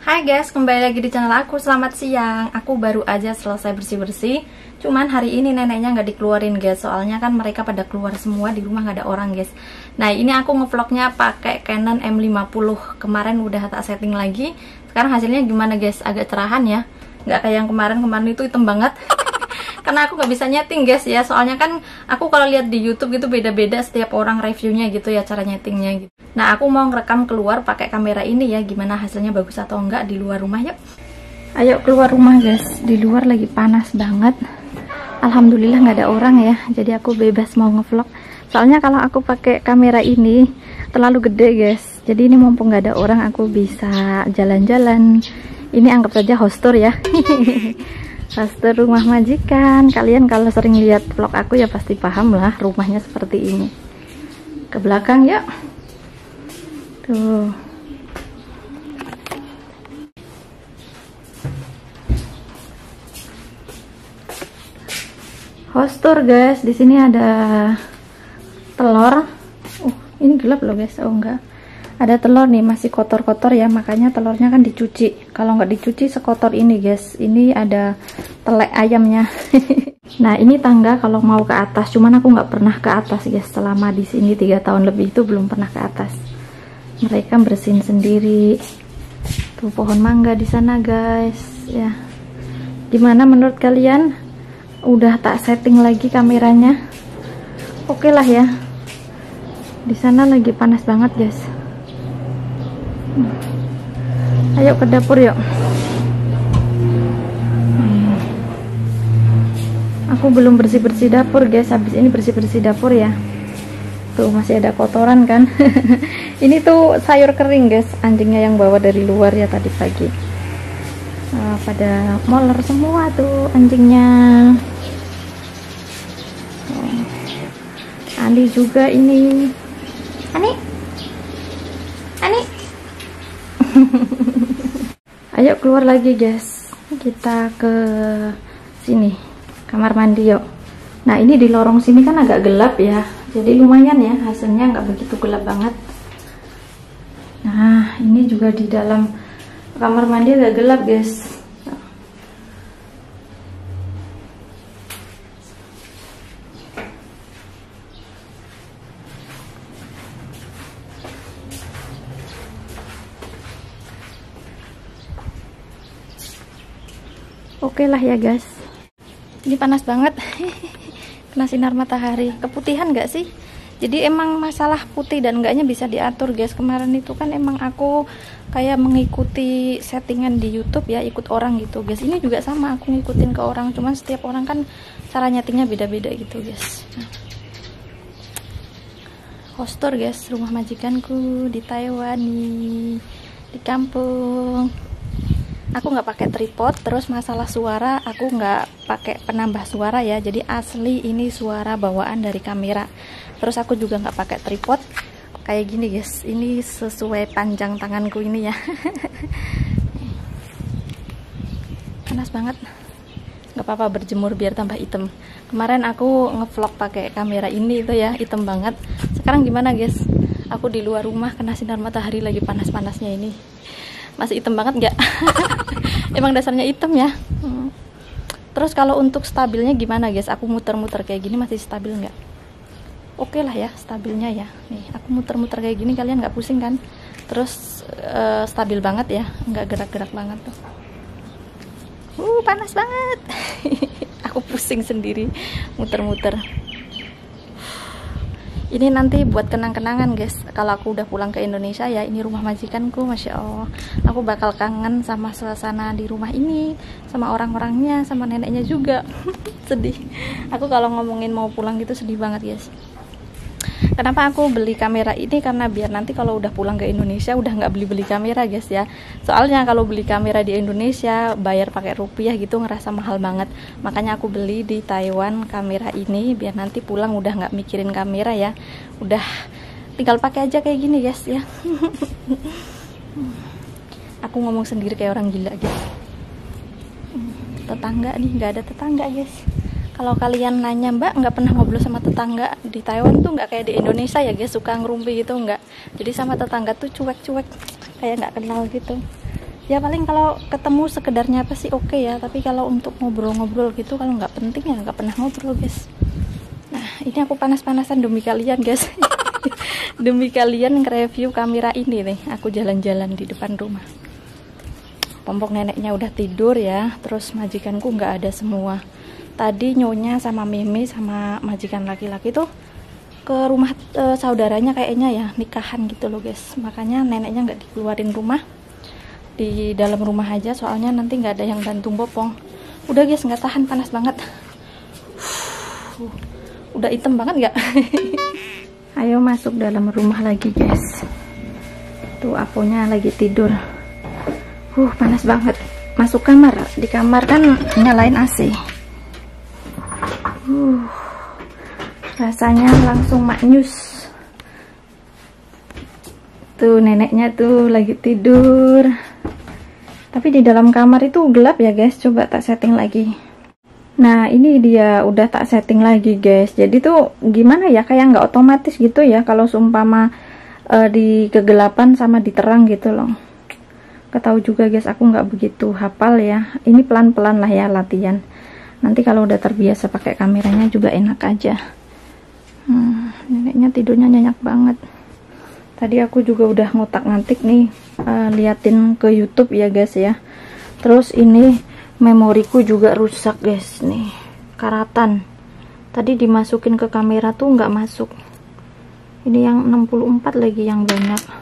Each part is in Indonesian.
Hai guys, kembali lagi di channel aku. Selamat siang. Aku baru aja selesai bersih-bersih. Cuman hari ini neneknya nggak dikeluarin guys. Soalnya kan mereka pada keluar semua, di rumah nggak ada orang guys. Nah ini aku ngevlognya pakai Canon M50. Kemarin udah tak setting lagi. Sekarang hasilnya gimana guys? Agak cerahan ya. Nggak kayak yang kemarin itu hitam banget. Karena aku nggak bisa nyeting guys ya. Soalnya kan aku kalau lihat di YouTube gitu beda-beda setiap orang reviewnya gitu ya, cara nyetingnya gitu. Nah aku mau ngerekam keluar pakai kamera ini ya, gimana hasilnya bagus atau enggak di luar rumah. Yuk ayo keluar rumah guys. Di luar lagi panas banget. Alhamdulillah nggak ada orang ya, jadi aku bebas mau ngevlog. Soalnya kalau aku pakai kamera ini terlalu gede guys, jadi ini mumpung nggak ada orang aku bisa jalan-jalan. Ini anggap saja hostur ya. Hostur rumah majikan. Kalian kalau sering lihat vlog aku ya pasti paham lah rumahnya seperti ini. Ke belakang yuk. Tuh. Hostur guys, di sini ada telur. Ini gelap loh guys. Oh enggak. Ada telur nih, masih kotor-kotor ya, makanya telurnya kan dicuci. Kalau nggak dicuci sekotor ini guys. Ini ada telek ayamnya. Nah ini tangga kalau mau ke atas, cuman aku nggak pernah ke atas guys. Selama di sini 3 tahun lebih itu belum pernah ke atas. Mereka bersihin sendiri. Tuh pohon mangga di sana guys ya. Gimana menurut kalian? Udah tak setting lagi kameranya? Oke lah ya. Di sana lagi panas banget guys. Ayo ke dapur yuk. Aku belum bersih-bersih dapur guys. Habis ini bersih-bersih dapur ya. Tuh masih ada kotoran kan. Ini tuh sayur kering guys, anjingnya yang bawa dari luar ya tadi pagi. Pada moler semua tuh anjingnya. Ani juga ini. Ani Ayo keluar lagi guys, kita ke sini, kamar mandi yuk. Nah ini di lorong sini kan agak gelap ya, jadi lumayan ya hasilnya, nggak begitu gelap banget. Nah ini juga di dalam kamar mandi agak gelap guys. Oke lah ya guys. Ini panas banget. Kena sinar matahari. Keputihan gak sih? Jadi emang masalah putih dan enggaknya bisa diatur guys. Kemarin itu kan emang aku kayak mengikuti settingan di YouTube ya, ikut orang gitu guys. Ini juga sama, aku ngikutin ke orang, cuman setiap orang kan cara nyetingnya beda-beda gitu guys. Hostur guys, rumah majikanku di Taiwan nih, di kampung. Aku nggak pakai tripod. Terus masalah suara aku nggak pakai penambah suara ya, jadi asli ini suara bawaan dari kamera. Terus aku juga nggak pakai tripod kayak gini guys, ini sesuai panjang tanganku ini ya. Panas banget, nggak apa-apa berjemur biar tambah hitam. Kemarin aku ngevlog pakai kamera ini itu ya, hitam banget. Sekarang gimana guys, aku di luar rumah kena sinar matahari lagi panas-panasnya ini. Masih hitam banget nggak? Emang dasarnya hitam ya. Terus kalau untuk stabilnya gimana guys? Aku muter-muter kayak gini masih stabil nggak? Oke lah ya stabilnya ya. Nih aku muter-muter kayak gini, kalian nggak pusing kan? Terus stabil banget ya, nggak gerak-gerak banget tuh. Panas banget. Aku pusing sendiri muter-muter. Ini nanti buat kenang-kenangan guys, kalau aku udah pulang ke Indonesia ya. Ini rumah majikanku, Masya Allah. Aku bakal kangen sama suasana di rumah ini, sama orang-orangnya, sama neneknya juga. Sedih. Aku kalau ngomongin mau pulang gitu sedih banget guys. Kenapa aku beli kamera ini? Karena biar nanti kalau udah pulang ke Indonesia udah nggak beli-beli kamera guys ya. Soalnya kalau beli kamera di Indonesia bayar pakai rupiah gitu ngerasa mahal banget. Makanya aku beli di Taiwan kamera ini biar nanti pulang udah nggak mikirin kamera ya. Udah tinggal pakai aja kayak gini guys ya. Aku ngomong sendiri kayak orang gila gitu. Tetangga nih, nggak ada tetangga guys. Kalau kalian nanya, Mbak nggak pernah ngobrol sama tetangga di Taiwan tuh nggak kayak di Indonesia ya guys, suka ngerumpi gitu nggak. Jadi sama tetangga tuh cuek-cuek, kayak nggak kenal gitu. Ya paling kalau ketemu sekedarnya apa sih oke ya, tapi kalau untuk ngobrol-ngobrol gitu, kalau nggak penting ya nggak pernah ngobrol guys. Nah ini aku panas-panasan demi kalian guys. Demi kalian nge-review kamera ini nih, aku jalan-jalan di depan rumah. Pompok neneknya udah tidur ya, terus majikanku nggak ada semua. Tadi nyonya sama Mimi sama majikan laki-laki tuh ke rumah saudaranya kayaknya ya, nikahan gitu loh guys. Makanya neneknya nggak dikeluarin rumah, di dalam rumah aja, soalnya nanti nggak ada yang bantu bopong. Udah guys, nggak tahan, panas banget. Udah hitam banget nggak? Ayo masuk dalam rumah lagi guys. Tuh aponya lagi tidur. Panas banget. Masuk kamar. Di kamar kan nyalain AC. Rasanya langsung maknyus. Tuh neneknya tuh lagi tidur. Tapi di dalam kamar itu gelap ya guys. Coba tak setting lagi. Nah ini dia udah tak setting lagi guys. Jadi tuh gimana ya, kayak nggak otomatis gitu ya kalau seumpama di kegelapan sama di terang gitu loh. Ketahu juga guys, aku nggak begitu hafal ya. Ini pelan-pelan lah ya latihan. Nanti kalau udah terbiasa pakai kameranya juga enak aja. Neneknya tidurnya nyenyak banget. Tadi aku juga udah ngotak-ngatik nih, liatin ke YouTube ya guys ya. Terus ini memoriku juga rusak guys nih, karatan. Tadi dimasukin ke kamera tuh nggak masuk. Ini yang 64 lagi yang banyak.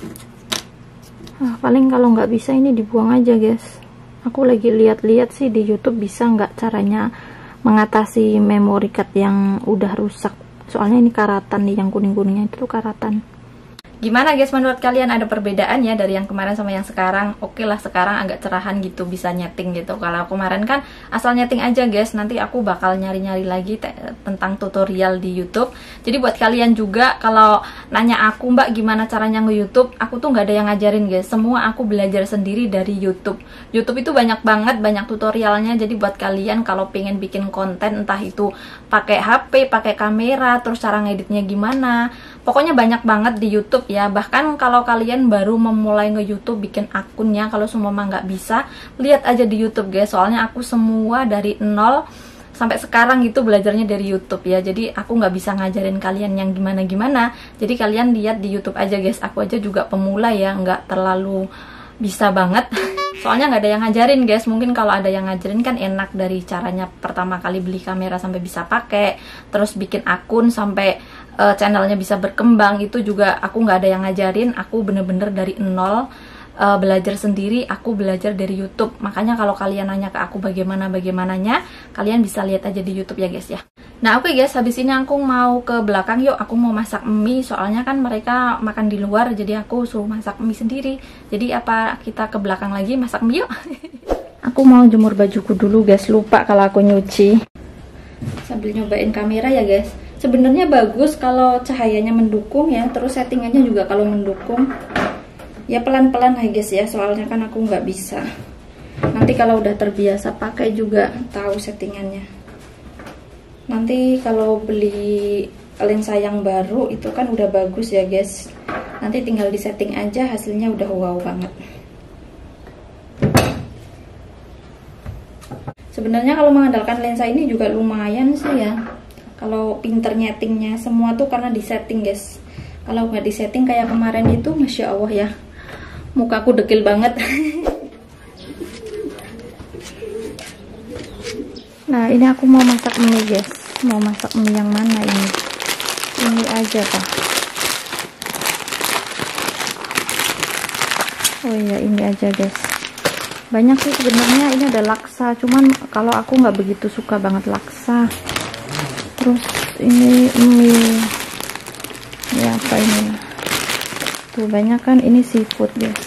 Paling kalau nggak bisa ini dibuang aja guys. Aku lagi lihat-lihat sih di YouTube bisa nggak caranya mengatasi memory card yang udah rusak. Soalnya ini karatan nih, yang kuning-kuningnya itu tuh karatan. Gimana guys, menurut kalian ada perbedaannya dari yang kemarin sama yang sekarang? Oke lah, sekarang agak cerahan gitu, bisa nyeting gitu. Kalau kemarin kan asal nyeting aja guys. Nanti aku bakal nyari-nyari lagi tentang tutorial di YouTube. Jadi buat kalian juga kalau nanya aku, Mbak gimana caranya nge-YouTube, aku tuh nggak ada yang ngajarin guys. Semua aku belajar sendiri dari YouTube. YouTube itu banyak banget, banyak tutorialnya. Jadi buat kalian kalau pengen bikin konten, entah itu pakai HP, pakai kamera, terus cara ngeditnya gimana, pokoknya banyak banget di YouTube ya. Bahkan kalau kalian baru memulai nge-YouTube, bikin akunnya, kalau semua nggak bisa, lihat aja di YouTube guys. Soalnya aku semua dari nol sampai sekarang gitu belajarnya dari YouTube ya. Jadi aku nggak bisa ngajarin kalian yang gimana-gimana. Jadi kalian lihat di YouTube aja guys. Aku aja juga pemula ya, nggak terlalu bisa banget. Soalnya nggak ada yang ngajarin guys. Mungkin kalau ada yang ngajarin kan enak, dari caranya pertama kali beli kamera sampai bisa pakai, terus bikin akun sampai channelnya bisa berkembang, itu juga aku nggak ada yang ngajarin. Aku bener-bener dari nol, belajar sendiri. Aku belajar dari YouTube. Makanya kalau kalian nanya ke aku bagaimananya, kalian bisa lihat aja di YouTube ya guys ya. Nah oke guys, habis ini aku mau ke belakang yuk. Aku mau masak mie, soalnya kan mereka makan di luar, jadi aku suruh masak mie sendiri. Jadi apa kita ke belakang lagi masak mie yuk. Aku mau jemur bajuku dulu guys, lupa kalau aku nyuci. Sambil nyobain kamera ya guys. Sebenarnya bagus kalau cahayanya mendukung ya, terus settingannya juga kalau mendukung. Ya pelan-pelan lah guys ya, soalnya kan aku nggak bisa. Nanti kalau udah terbiasa pakai juga tahu settingannya. Nanti kalau beli lensa yang baru itu kan udah bagus ya guys. Nanti tinggal di setting aja, hasilnya udah wow banget. Sebenarnya kalau mengandalkan lensa ini juga lumayan sih ya. Kalau pinter nyetingnya semua tuh karena di setting guys. Kalau nggak di setting kayak kemarin itu, masya Allah ya, mukaku dekil banget. Nah ini aku mau masak mie guys. Mau masak mie yang mana ini? Ini aja pak. Oh iya ini aja guys. Banyak sih sebenarnya, ini ada laksa, cuman kalau aku nggak begitu suka banget laksa. Terus ini mie, ya apa ini? Tuh banyak kan, ini seafood guys.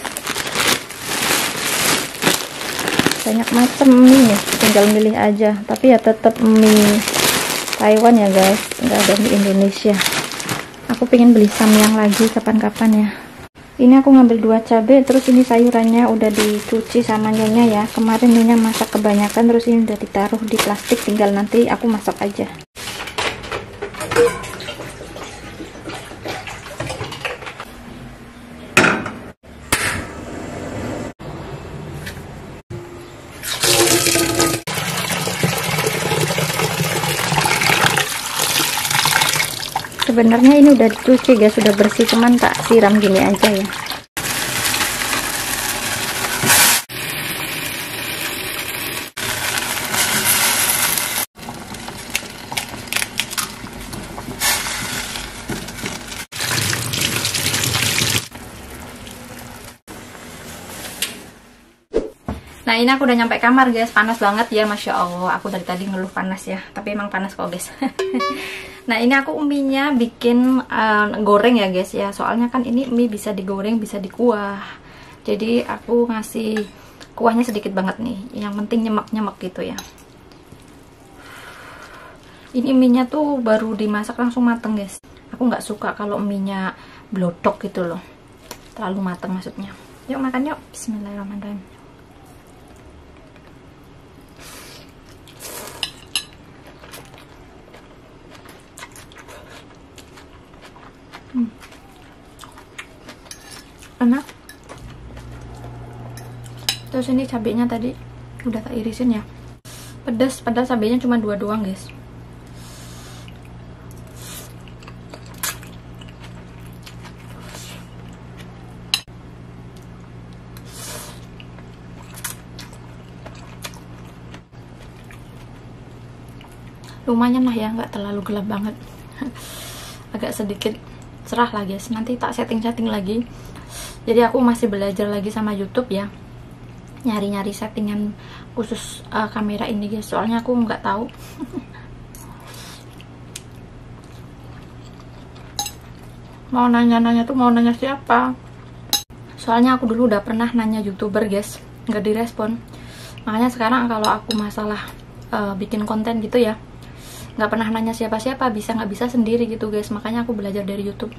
Banyak macam mie, tinggal milih aja. Tapi ya tetap mie Taiwan ya guys, nggak ada mie Indonesia. Aku pengen beli samyang lagi kapan-kapan ya. Ini aku ngambil 2 cabai, terus ini sayurannya udah dicuci sama nyonya ya. Kemarin nyonya masak kebanyakan, terus ini udah ditaruh di plastik, tinggal nanti aku masak aja. Sebenarnya ini udah dicuci guys, sudah bersih, cuman tak siram gini aja ya. Nah ini aku udah nyampe kamar guys, panas banget ya, Masya Allah. Aku dari tadi ngeluh panas ya, tapi emang panas kok guys. Nah ini aku mienya bikin goreng ya guys ya, soalnya kan ini mie bisa digoreng, bisa dikuah. Jadi aku ngasih kuahnya sedikit banget nih, yang penting nyemek-nyemek gitu ya. Ini mienya tuh baru dimasak langsung mateng guys. Aku nggak suka kalau mienya blodok gitu loh, terlalu mateng maksudnya. Yuk makan yuk, bismillahirrahmanirrahim. Enak. Terus ini cabenya tadi udah tak irisin ya, pedas, padahal cabenya cuma 2 doang guys. Lumayan lah ya, nggak terlalu gelap banget. Agak sedikit cerah lah guys, nanti tak setting-setting lagi. Jadi aku masih belajar lagi sama YouTube ya, nyari-nyari settingan khusus kamera ini guys, soalnya aku nggak tahu. Mau nanya-nanya tuh mau nanya siapa, soalnya aku dulu udah pernah nanya YouTuber guys, nggak direspon. Makanya sekarang kalau aku masalah bikin konten gitu ya, nggak pernah nanya siapa-siapa, bisa nggak bisa sendiri gitu guys. Makanya aku belajar dari YouTube.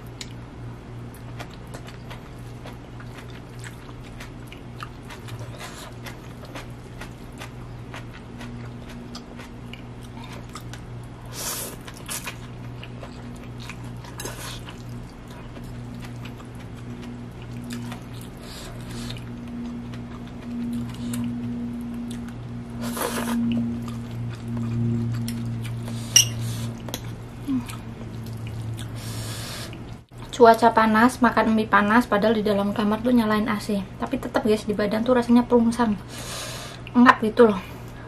Cuaca panas, makan mie panas, padahal di dalam kamar tuh nyalain AC, tapi tetap guys di badan tuh rasanya pungsang, engap gitu loh.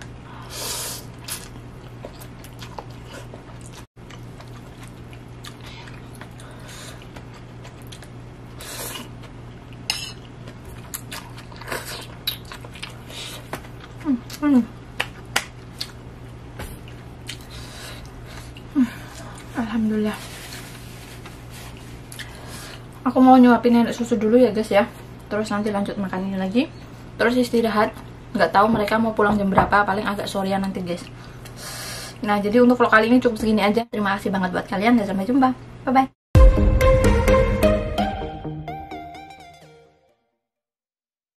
Alhamdulillah. Aku mau nyuapin nenek susu dulu ya guys ya, terus nanti lanjut makan ini lagi, terus istirahat. Nggak tahu mereka mau pulang jam berapa, paling agak sorean nanti guys. Nah jadi untuk vlog kali ini cukup segini aja. Terima kasih banget buat kalian dan sampai jumpa, bye bye.